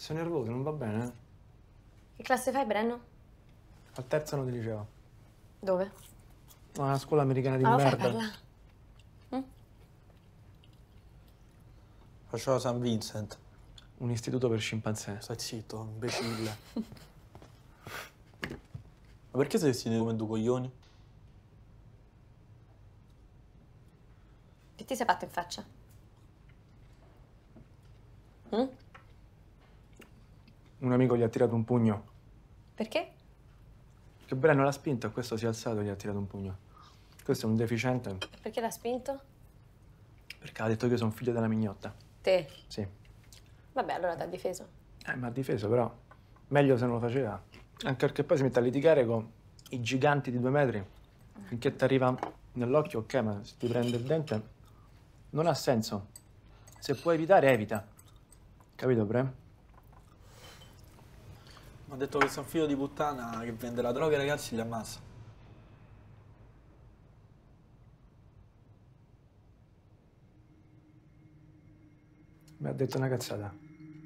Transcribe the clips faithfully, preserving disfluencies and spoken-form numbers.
Sei nervoso, non va bene? Che classe fai, Brenno? Al terzo anno di liceo. Dove? No, una scuola americana di Ma lo fai merda. parla? Mm? Faceva San Vincent. Un istituto per scimpanzé. Stai zitto, imbecille. Ma perché sei vestito come due coglioni? Che ti sei fatto in faccia? Mm? Un amico gli ha tirato un pugno. Perché? Che Brenno l'ha spinto e questo si è alzato e gli ha tirato un pugno. Questo è un deficiente. Perché l'ha spinto? Perché ha detto che io sono figlio della mignotta. Te. Sì. Vabbè, allora ti ha difeso. Eh, mi ha difeso, però. Meglio se non lo faceva. Anche perché poi si mette a litigare con i giganti di due metri. Finché ti arriva nell'occhio, ok, ma se ti prende il dente, non ha senso. Se puoi evitare, evita. Capito, Bre? Mi ha detto che sono figlio di puttana che vende la droga ai ragazzi e li ammazza. Mi ha detto una cazzata.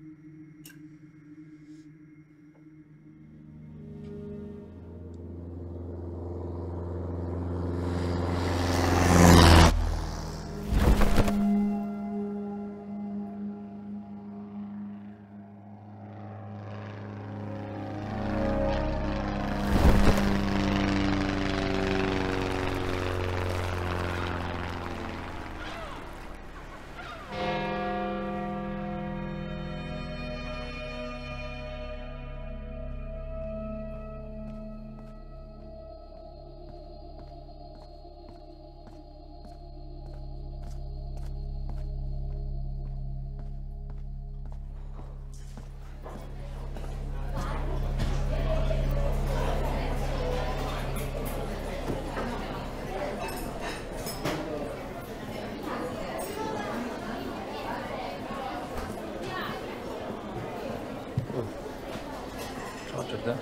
Ciao, Giordano.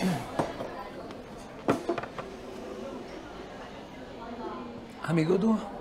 Amico tuo?